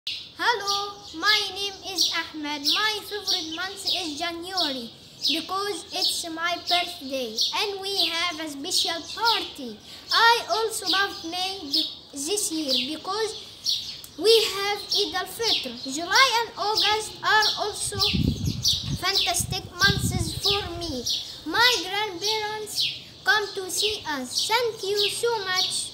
Hello, my name is Ahmed. My favorite month is January because it's my birthday and we have a special party. I also love May this year because we have Eid al-Fitr. July and August are also fantastic months for me. My grandparents come to see us. Thank you so much.